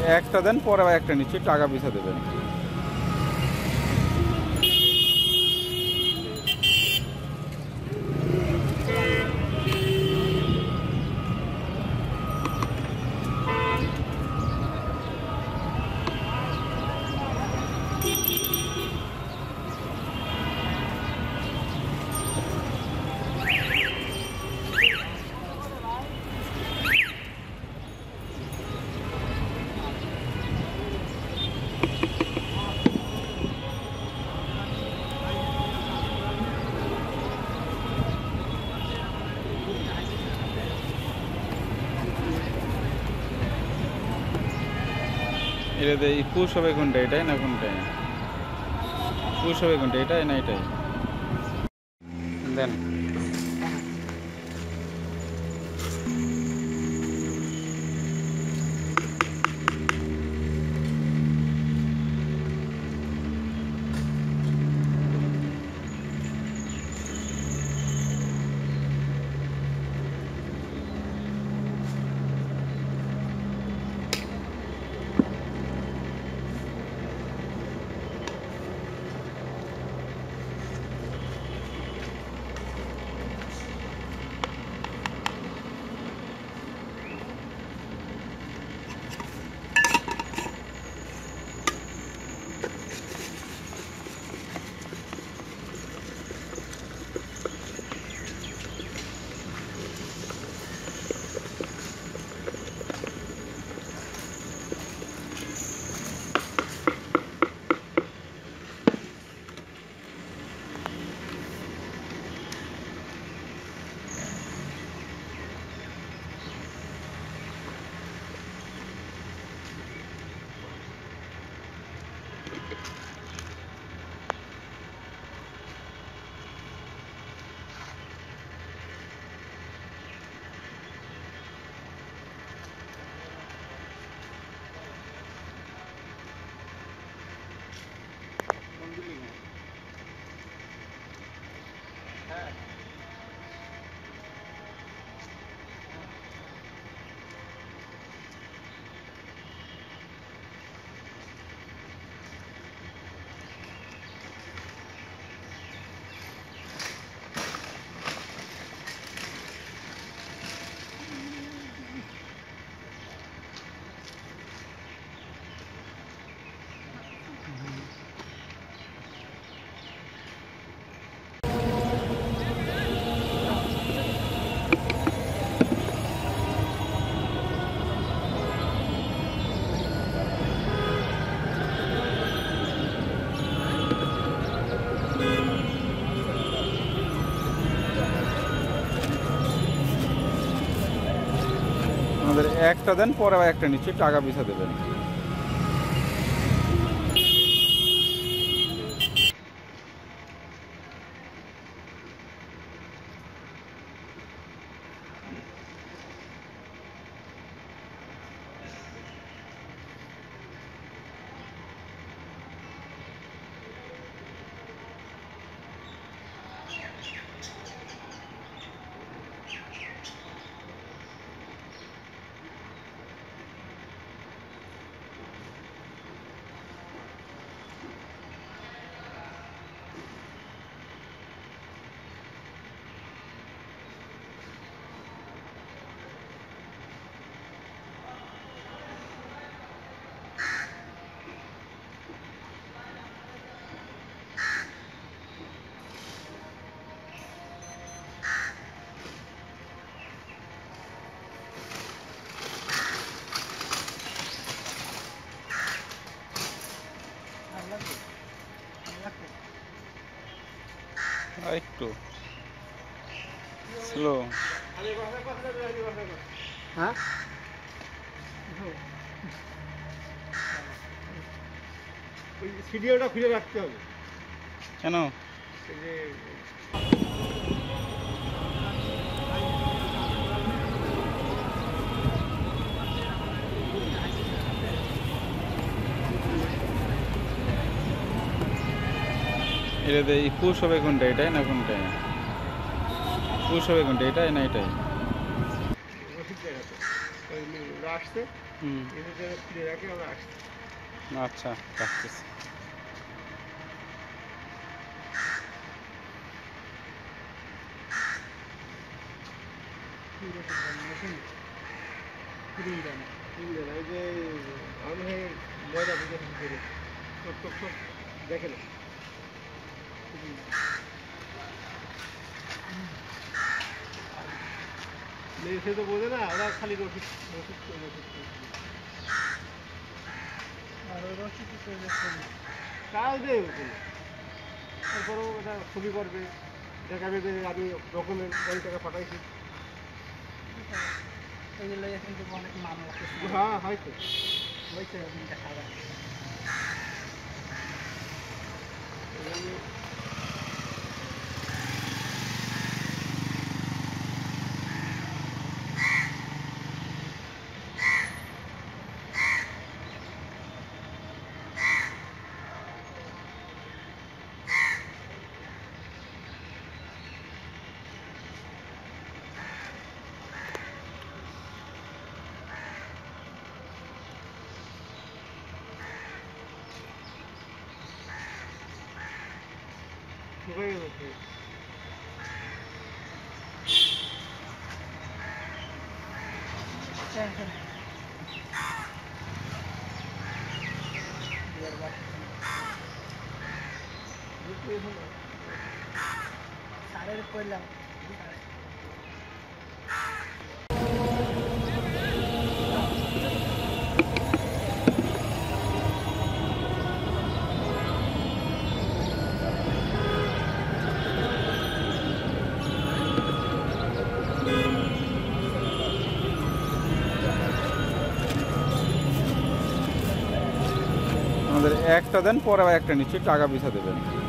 একটা দেন, পরে আবার একটা নিচ্ছি, টাকা পিছা দেবেন। এটাতে পুশ হবে কোনটা, এটাই না কোনটাই? পুশ হবে কোনটা, এটাই না এটাই? দেন। একটা দেন, পরে আবার একটা নিচ্ছি, টাকা পিছা দেবেন। একটু স্লো। হ্যাঁ, ভিডিওটা খুলে রাখতে হবে। কেন? এটাতে পুশ হবে কোনটা, এটাই না কোনটাই? পুশ হবে কোনটা, এটাই না এটাই? আসছে ফিরে রাখে আমরা আসছি। আচ্ছা, রাখতেছি। এই যে আমি ময়দা বুঝে করে সব দেখে না সে তো বোঝে না, ওরা খালি রসিদ রসিদ কাজ দেয় তারপরেও এটা ছবি করবে, দেখাবে যে আমি ডকুমেন্ট ওই টাকা পাঠাইছি। হ্যাঁ হয়তো হয়েছে খাবার হয়ে গেছে। সারের করলাম আমাদের একটা দেন, পরে আবার একটা নিচ্ছি, টাকা পিছা দেবেন।